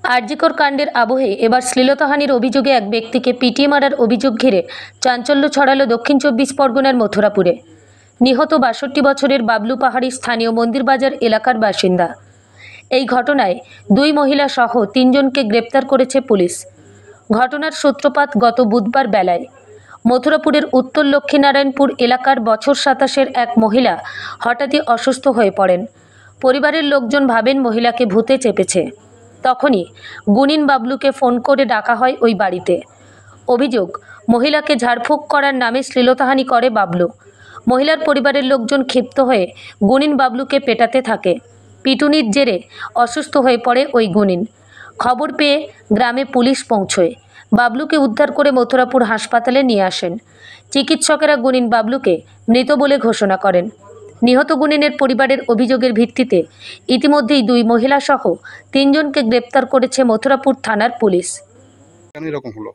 আরজিকর কাণ্ডের আবহে এবার শ্লীলতাহানির অভিযোগে এক ব্যক্তিকে পিটিয়ে মারার অভিযোগ ঘিরে চাঞ্চল্য ছড়ালো দক্ষিণ 24 পরগনার মথুরাপুরে। নিহত 62 বছরের বাবলু পাহাড়ি স্থানীয় মন্দিরবাজার এলাকার বাসিন্দা। এই ঘটনায় 2 মহিলা সহ 3 জনকে গ্রেপ্তার করেছে পুলিশ। ঘটনার সূত্রপাত গত বুধবার বেলায়। মথুরাপুরের উত্তর লক্ষ্মীনারায়ণপুর এলাকার বছর 27-এর এক মহিলা হঠাৎই অসুস্থ হয়ে পড়েন। পরিবারের লোকজন ভাবেন মহিলাকে ভূতে চেপেছে। তখনই গুনিন বাবলুকে ফোন করে ডাকা হয় ওই বাড়িতে। অভিযোগ, মহিলাকে ঝাড়ফুঁক করার নামে শ্লীলতাহানি করে বাবলু। মহিলার পরিবারের লোকজন ক্ষিপ্ত হয়ে গুনিন বাবলুকে পেটাতে থাকে। পিটুনির জেরে অসুস্থ হয়ে পড়ে ওই গুনিন। খবর পেয়ে গ্রামে পুলিশ পৌঁছয়। বাবলুকে উদ্ধার করে মথুরাপুর হাসপাতালে নিয়ে আসেন। চিকিৎসকেরা গুনিন বাবলুকে মৃত বলে ঘোষণা করেন। নিহত গুনিনের পরিবারের অভিযোগের ভিত্তিতে ইতিমধ্যেই 2 মহিলা সহ 3 জনকে গ্রেপ্তার করেছে মথুরাপুর থানার পুলিশ। কেন এরকম হলো?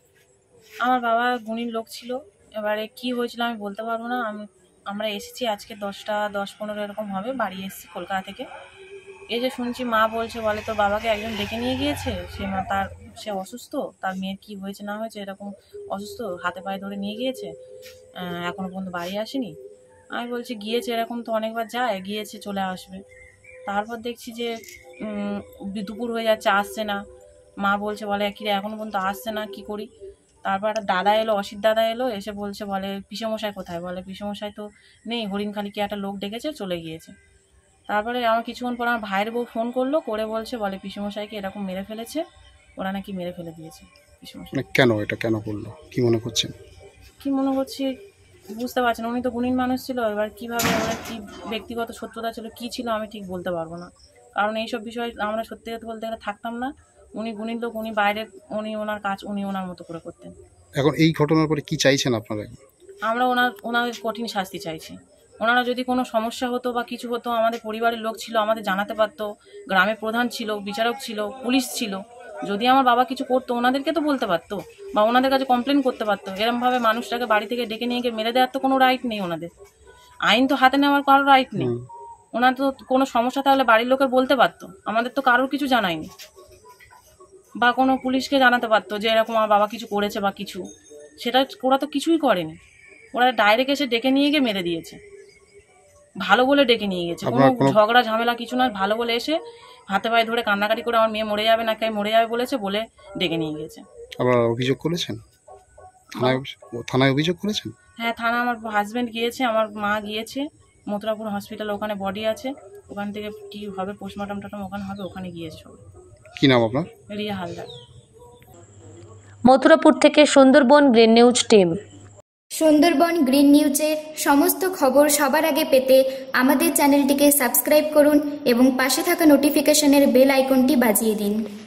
আমার বাবা গুণীর লোক ছিল, এবারে কি হয়েছিল আমি বলতে পারবো না। আমরা এসেছি আজকে 10টা 10-15 এরকম হবে, বাড়ি এসেছি কলকাতা থেকে। এই যে শুনছি মা বলছে, বলে তোর বাবাকে একজন ডেকে নিয়ে গিয়েছে, সে অসুস্থ, তার মেয়ের কি হয়েছে না হয়েছে এরকম অসুস্থ, হাতে পায়ে ধরে নিয়ে গিয়েছে, এখনো পর্যন্ত বাড়ি আসেনি। আমি বলছি গিয়েছে, এরকম তো অনেকবার যায়, গিয়েছে চলে আসবে। তারপর দেখছি যে দুপুর হয়ে যাচ্ছে, আসছে না। মা বলছে, বলে কি রে এখনো পর্যন্ত আসছে না, কি করি? তারপর একটা দাদা এলো, অসিত দাদা এলো, এসে বলছে, বলে পিসেমশাই কোথায়? বলে পিসেমশাই তো নেই, হরিণখালিকে একটা লোক ডেকেছে, চলে গিয়েছে। তারপরে আমার কিছুক্ষণ পর আমার ভাইয়ের বউ ফোন করলো, করে বলছে, বলে পিসেমশাইকে এরকম মেরে ফেলেছে, ওরা নাকি মেরে ফেলে দিয়েছে পিসেমশাই। কেন এটা কেন করলো, কি মনে করছেন? কি মনে করছি বুঝতে পারছি না। উনি তো গুণীন মানুষ ছিল, এবার কিভাবে ওরা কি ব্যক্তিগত শত্রুতা ছিল, কি ছিল আমি ঠিক বলতে পারবো না। কারণ এইসব বিষয় আমরা সত্যি কথা বলতে গেলে থাকতাম না। উনি গুণীন লোক, উনি বাইরে, উনি ওনার কাজ উনি ওনার মতো করে করতেন। এখন এই ঘটনার পরে কি চাইছেন আপনারা? আমরা ওনাদের কঠিন শাস্তি চাইছি। ওনারা যদি কোনো সমস্যা হতো বা কিছু হতো, আমাদের পরিবারের লোক ছিল, আমাদের জানাতে পারতো। গ্রামে প্রধান ছিল, বিচারক ছিল, পুলিশ ছিল। যদি আমার বাবা কিছু করতো ওনাদেরকে তো বলতে পারতো, বা ওনাদের কাছে কমপ্লেন করতে পারতো। এরমভাবে মানুষটাকে বাড়ি থেকে ডেকে নিয়ে গিয়ে মেরে দেওয়ার তো কোনো রাইট নেই ওনাদের। আইন তো হাতে নেওয়ার কারো রাইট নেই। ওনার তো কোনো সমস্যা থাকলে বাড়ির লোকের বলতে পারতো, আমাদের তো কারোর কিছু জানায়নি। বা কোনো পুলিশকে জানাতে পারতো যে এরকম আমার বাবা কিছু করেছে বা কিছু, সেটা ওরা তো কিছুই করেনি। ওরা ডাইরেক্ট এসে ডেকে নিয়ে গিয়ে মেরে দিয়েছে, ভালো বলে ডেকে নিয়ে গেছে, কোনো ঝগড়া ঝামেলা কিছু না, ভালো বলে এসে হাতে পায়ে ধরে কান্নাকাটি করে আমার মেয়ে মরে যাবে না, মরে যাবে বলেছে, বলে ডেকে নিয়ে গেছে। আবার অভিযোগ করেছেন থানায় অভিযোগ করেছেন? হ্যাঁ, থানা আমার হাজবেন্ড গিয়েছে, আমার মা গিয়েছে, মথুরাপুর হসপিটাল, ওখানে বডি আছে, ওখান থেকে কি হবে পোস্টমর্টম ওখানে হবে, ওখানে গিয়েছে সবাই। কি নাম আপনার? রিয়া হালদার। মথুরাপুর থেকে Sundarban green news team. Sundarban green নিউজের সমস্ত খবর সবার আগে পেতে আমাদের চ্যানেলটিকে সাবস্ক্রাইব করুন এবং পাশে থাকা নোটিফিকেশনের বেল আইকনটি বাজিয়ে দিন।